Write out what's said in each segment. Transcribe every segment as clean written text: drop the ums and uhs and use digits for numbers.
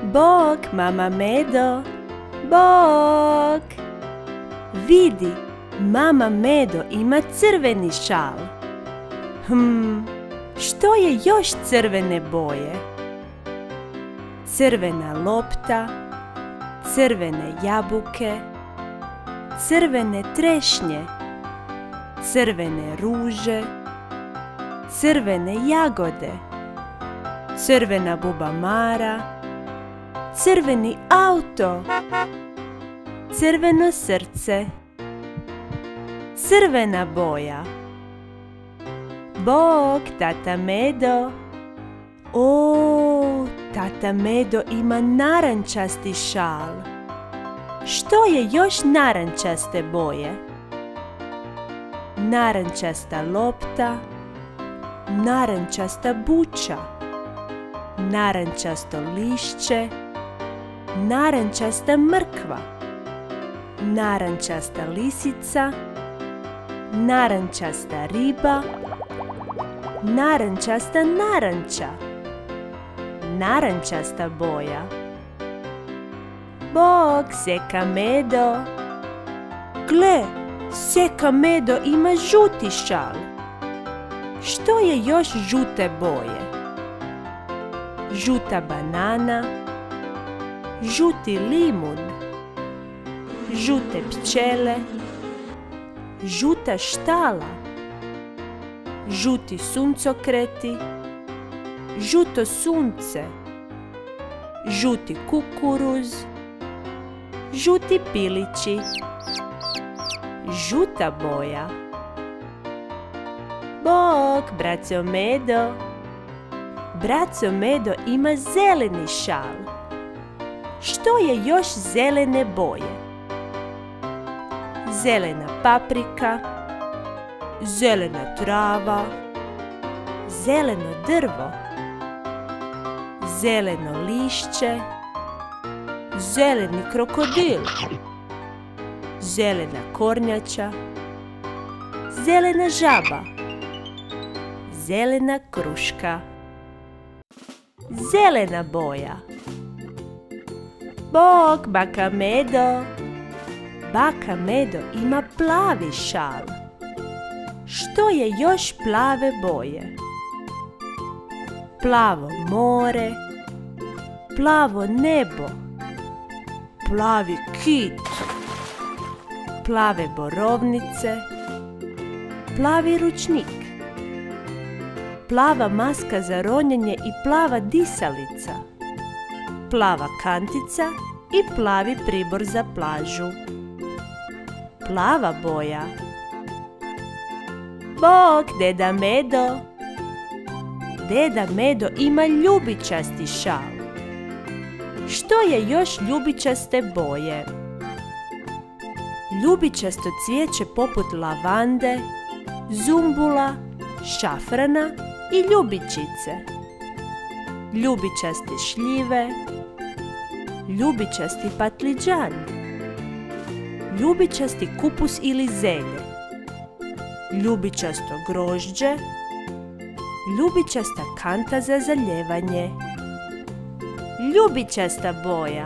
Bok, mama Medo, bok! Vidi, mama Medo ima crveni šal. Što je još crvene boje? Crvena lopta, crvene jabuke, crvene trešnje, crvene ruže, crvene jagode, crvena bubamara, crveni auto, crveno srce, crvena boja. Bok, tata Medo. O, tata Medo ima narančasti šal. Što je još narančaste boje? Narančasta lopta, narančasta buča, narančasto lišće, narančasta mrkva, narančasta lisica, narančasta riba, narančasta naranča, narančasta boja. Bok, seka Medo. Gle, seka Medo ima žuti šal. Što je još žute boje? Žuta banana, žuti limun, žute pčele, žuta štala, žuti suncokreti, žuto sunce, žuti kukuruz, žuti pilići, žuta boja. Bok, braco Medo. Braco Medo ima zeleni šal. Što je još zelene boje? Zelena paprika, zelena trava, zeleno drvo, zeleno lišće, zeleni krokodil, zelena kornjača, zelena žaba, zelena kruška. Zelena boja. Bok, baka Medo. Baka Medo ima plavi šal. Što je još plave boje? Plavo more, plavo nebo, plavi kit, plave borovnice, plavi ručnik, plava maska za ronjenje i plava disalica, plava kantica i plavi pribor za plažu. Plava boja. Bok, deda Medo. Deda Medo ima ljubičasti šal. Što je još ljubičaste boje? Ljubičasto cvijeće poput lavande, zumbula, šafrana i ljubičice. Ljubičaste šljive, ljubičasti patliđan, ljubičasti kupus ili zelje, ljubičasto grožđe, ljubičasta kanta za zaljevanje. Ljubičasta boja.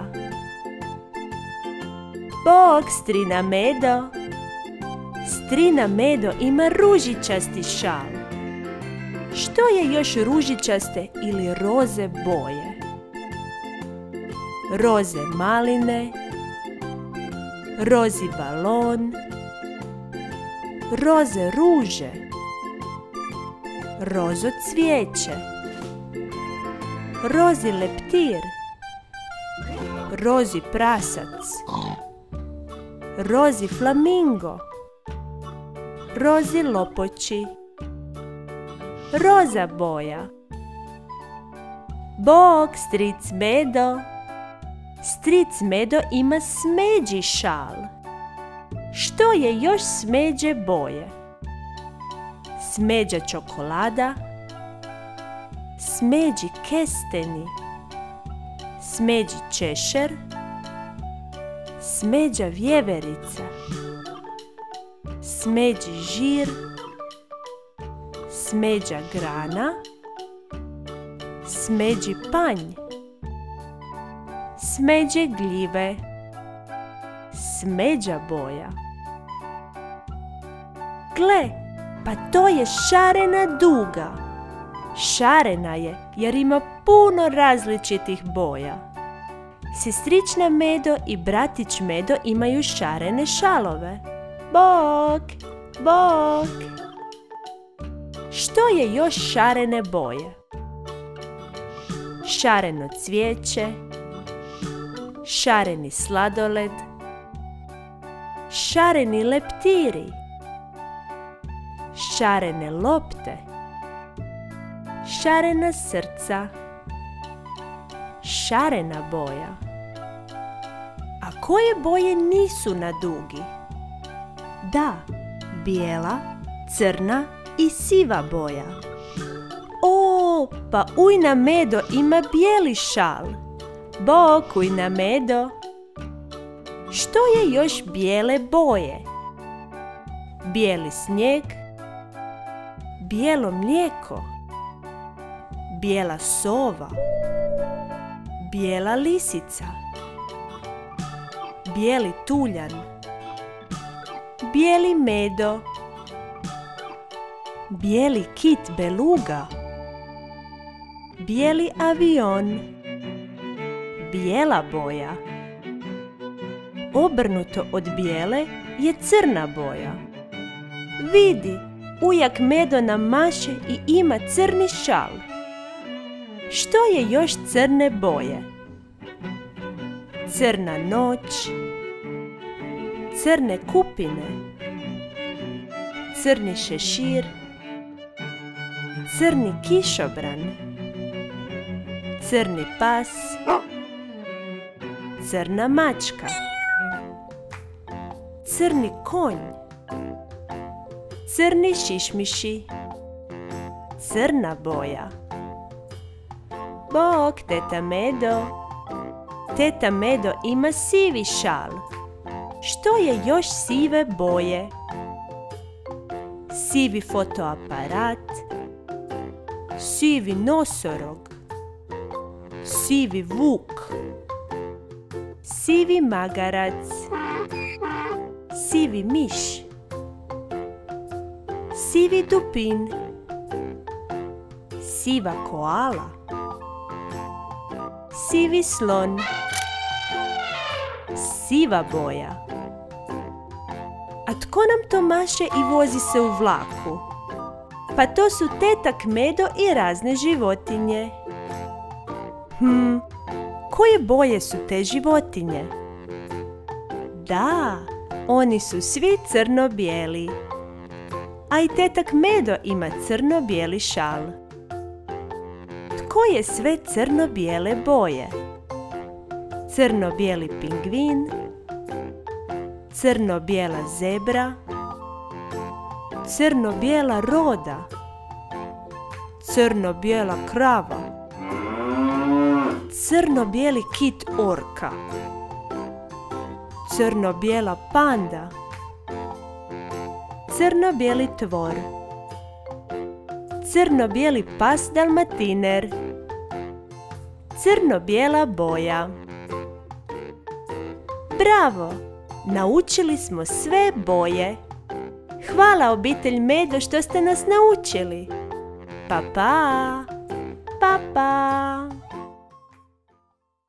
Bok, strina Medo. Strina Medo ima ružičasti šal. Što je još ružičaste ili roze boje? Roze maline, rozi balon, roze ruže, rozo cvijeće, rozi leptir, rozi prasac, rozi flamingo, rozi lopoči. Roza boja. Bok, stric Medo. Stric Medo ima smeđi šal. Što je još smeđe boje? Smeđa čokolada, smeđi kesteni, smeđi češer, smeđa vjeverica, smeđi žir, smeđa grana, smeđi panj, smeđe gljive, smeđa boja. Gle, pa to je šarena duga. Šarena je jer ima puno različitih boja. Sestrična Medo i bratić Medo imaju šarene šalove. Bok, bok. Što je još šarene boje? Šareno cvijeće, šareni sladoled, šareni leptiri, šarene lopte, šarena srca, šarena boja. A koje boje nisu na dugi? Da, bijela, crna i siva boja. O, pa ujna Medo ima bijeli šal. Bok, ujna Medo. Što je još bijele boje? Bijeli snijeg, bijelo mlijeko, bijela sova, bijela lisica, bijeli tuljan, bijeli Medo, bijeli kit beluga, bijeli avion, bijela boja. Obrnuto od bijele je crna boja. Vidi, ujak Medo nam maše i ima crni šal. Što je još crne boje? Crna noć, crne kupine, crni šešir, crni kišobran, crni pas, crna mačka, crni konj, crni šišmiši, crna boja. Bok, teta Medo. Teta Medo ima sivi šal. Što je još sive boje? Sivi fotoaparat, sivi nosorog, sivi vuk, sivi magarac, sivi miš, sivi dupin, siva koala, sivi slon, siva boja. A tko nam to maše i vozi se u vlaku? Pa to su tetak Medo i razne životinje. Koje boje su te životinje? Da, oni su svi crno-bijeli. A i tetak Medo ima crno-bijeli šal. Tko je sve crno-bijele boje? Crno-bijeli pingvin, crno-bijela zebra, crno-bijela roda, crno-bijela krava, crno-bijeli kit orka, crno-bijela panda, crno-bijeli tvor, crno-bijeli pas dalmatiner, crno-bijela boja. Bravo! Naučili smo sve boje. Hvala obitelj Medo što ste nas naučili. Pa pa! Pa pa!